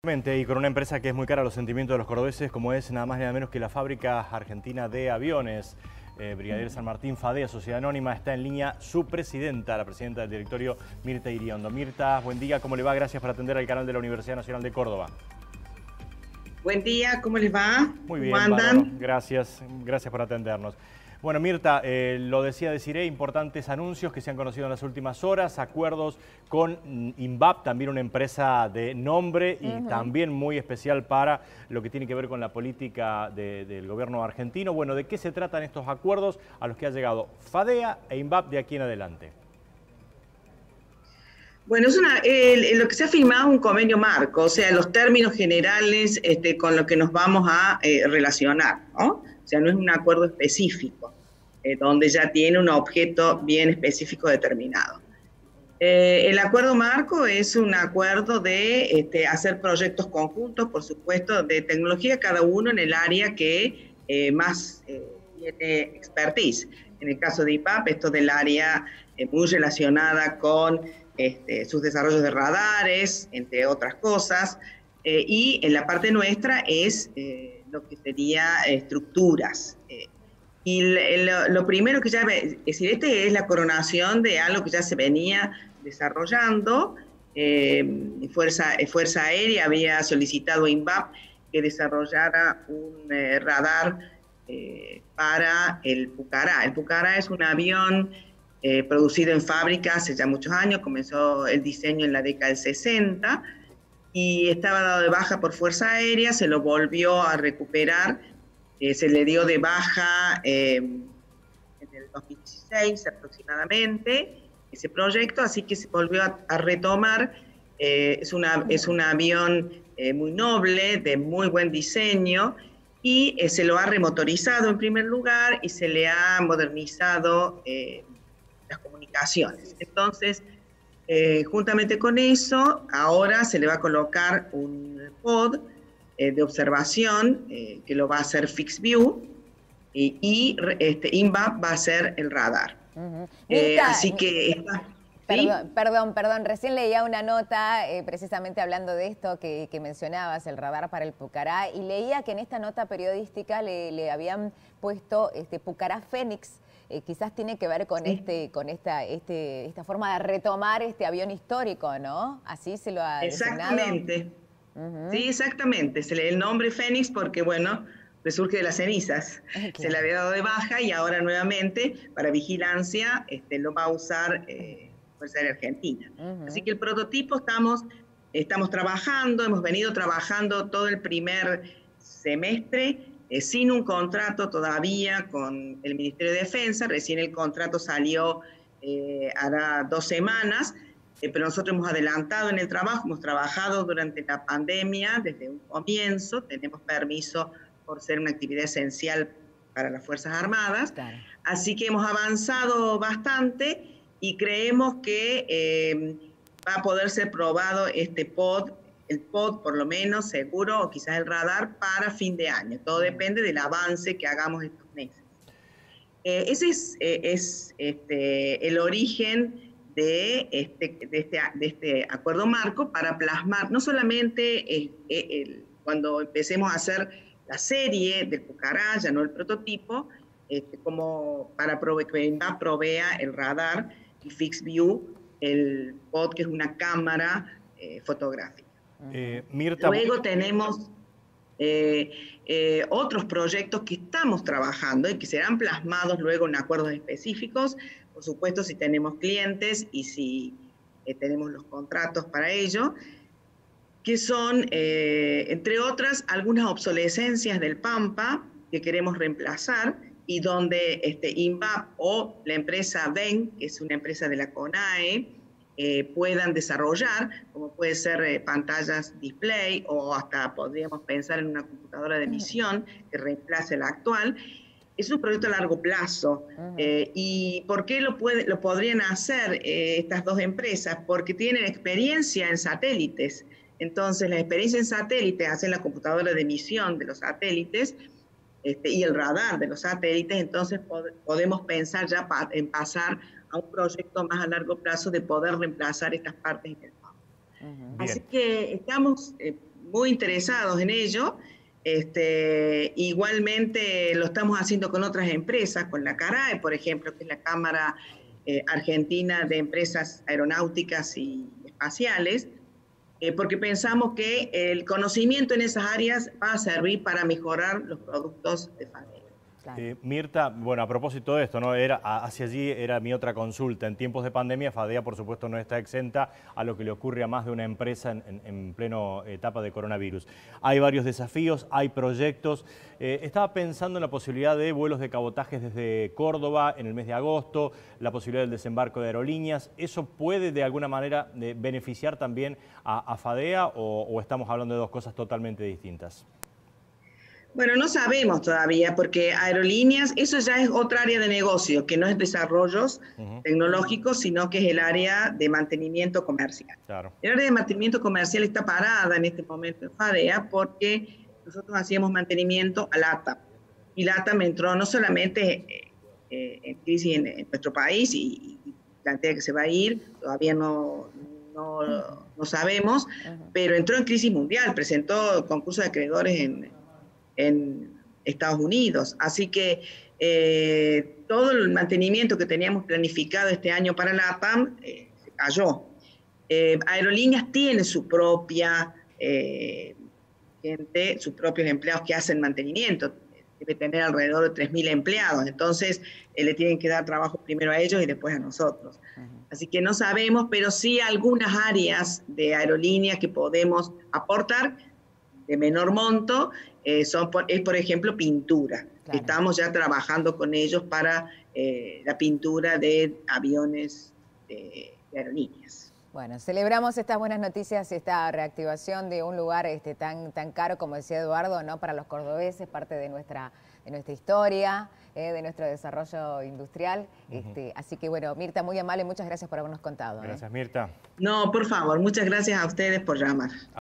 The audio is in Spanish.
Y con una empresa que es muy cara a los sentimientos de los cordobeses, como es nada más ni nada menos que la Fábrica Argentina de Aviones. Brigadier San Martín FADEA, Sociedad Anónima, está en línea su presidenta, la presidenta del directorio, Mirta Iriondo. Mirta, buen día, ¿cómo le va? Gracias por atender al canal de la Universidad Nacional de Córdoba. Buen día, ¿cómo les va? Muy bien, ¿Cómo andan? bárbaro. Gracias por atendernos. Bueno, Mirta, lo decía Desiré, importantes anuncios que se han conocido en las últimas horas, acuerdos con INVAP, también una empresa de nombre y también muy especial para lo que tiene que ver con la política del gobierno argentino. Bueno, ¿de qué se tratan estos acuerdos a los que ha llegado FADEA e INVAP de aquí en adelante? Bueno, lo que se ha firmado es un convenio marco, o sea, los términos generales con los que nos vamos a relacionar, ¿no? O sea, no es un acuerdo específico, donde ya tiene un objeto bien específico determinado. El acuerdo marco es un acuerdo de hacer proyectos conjuntos, por supuesto, de tecnología, cada uno en el área que más tiene expertise. En el caso de INVAP, esto del área muy relacionada con sus desarrollos de radares, entre otras cosas, y en la parte nuestra es lo que sería estructuras. Y lo primero que es decir, es la coronación de algo que ya se venía desarrollando. Fuerza Aérea había solicitado a INVAP que desarrollara un radar para el Pucará. El Pucará es un avión producido en fábrica hace ya muchos años, comenzó el diseño en la década del 60 y estaba dado de baja por Fuerza Aérea, se lo volvió a recuperar, se le dio de baja en el 2016 aproximadamente ese proyecto, así que se volvió a retomar. Es un avión muy noble, de muy buen diseño, y se lo ha remotorizado en primer lugar y se le ha modernizado las comunicaciones. Entonces, juntamente con eso, ahora se le va a colocar un pod de observación que lo va a hacer Fixed View y INVAP va a hacer el radar. Así que... Perdón, recién leía una nota precisamente hablando de esto que mencionabas, el radar para el Pucará, y leía que en esta nota periodística le habían puesto Pucará Fénix. Quizás tiene que ver con, sí, esta forma de retomar este avión histórico, ¿no? Así se lo ha designado. Exactamente. Sí, exactamente. Se le da el nombre Fénix porque, bueno, resurge de las cenizas. Okay. Se le había dado de baja y ahora nuevamente, para vigilancia, lo va a usar Fuerza Aérea Argentina. Así que el prototipo estamos trabajando, hemos venido trabajando todo el primer semestre, sin un contrato todavía con el Ministerio de Defensa. Recién el contrato salió hará 2 semanas, pero nosotros hemos adelantado en el trabajo, hemos trabajado durante la pandemia desde un comienzo, tenemos permiso por ser una actividad esencial para las Fuerzas Armadas, claro. Así que hemos avanzado bastante y creemos que va a poder ser probado el pod por lo menos seguro, o quizás el radar para fin de año. Todo depende del avance que hagamos estos meses. Ese es el origen de este acuerdo marco para plasmar, no solamente cuando empecemos a hacer la serie del Pucará, ya no el prototipo, como para que INVAP provea el radar y Fixed View, el pod, que es una cámara fotográfica. Mirta... Luego tenemos otros proyectos que estamos trabajando y que serán plasmados luego en acuerdos específicos, por supuesto si tenemos clientes y si tenemos los contratos para ello, que son, entre otras, algunas obsolescencias del Pampa que queremos reemplazar y donde INVAP o la empresa VEN, que es una empresa de la CONAE, puedan desarrollar, como puede ser pantallas display o hasta podríamos pensar en una computadora de misión que reemplace la actual. Es un proyecto a largo plazo. ¿Y por qué lo podrían hacer estas dos empresas? Porque tienen experiencia en satélites. Entonces, la experiencia en satélites, hacen la computadora de misión de los satélites y el radar de los satélites. Entonces, podemos pensar ya en pasar a un proyecto más a largo plazo de poder reemplazar estas partes en el campo. Así que estamos muy interesados en ello. Igualmente lo estamos haciendo con otras empresas, con la CARAE, por ejemplo, que es la Cámara Argentina de Empresas Aeronáuticas y Espaciales, porque pensamos que el conocimiento en esas áreas va a servir para mejorar los productos de FADEA. Mirta, bueno, a propósito de esto, ¿no? Hacia allí era mi otra consulta. En tiempos de pandemia, FADEA, por supuesto, no está exenta a lo que le ocurre a más de una empresa en pleno etapa de coronavirus. Hay varios desafíos, hay proyectos. Estaba pensando en la posibilidad de vuelos de cabotajes desde Córdoba en el mes de agosto, la posibilidad del desembarco de aerolíneas. ¿Eso puede de alguna manera beneficiar también a FADEA o estamos hablando de dos cosas totalmente distintas? Bueno, no sabemos todavía, porque aerolíneas, eso ya es otra área de negocio, que no es desarrollos tecnológicos, sino que es el área de mantenimiento comercial. Claro. El área de mantenimiento comercial está parada en este momento en FADEA porque nosotros hacíamos mantenimiento a LATAM. Y LATAM entró no solamente en crisis en nuestro país y plantea que se va a ir, todavía no sabemos, pero entró en crisis mundial, presentó concurso de acreedores en Estados Unidos. Así que todo el mantenimiento que teníamos planificado este año para la APAM se cayó. Aerolíneas tiene su propia gente, sus propios empleados que hacen mantenimiento. Debe tener alrededor de 3.000 empleados. Entonces, le tienen que dar trabajo primero a ellos y después a nosotros. Así que no sabemos, pero sí algunas áreas de aerolíneas que podemos aportar de menor monto, es por ejemplo pintura. Claro. Estamos ya trabajando con ellos para la pintura de aviones de aerolíneas. Bueno, celebramos estas buenas noticias, esta reactivación de un lugar tan caro, como decía Eduardo, ¿no? Para los cordobeses, parte de nuestra historia, de nuestro desarrollo industrial. Así que bueno, Mirta, muy amable, muchas gracias por habernos contado. Gracias, Mirta. No, por favor, muchas gracias a ustedes por llamar.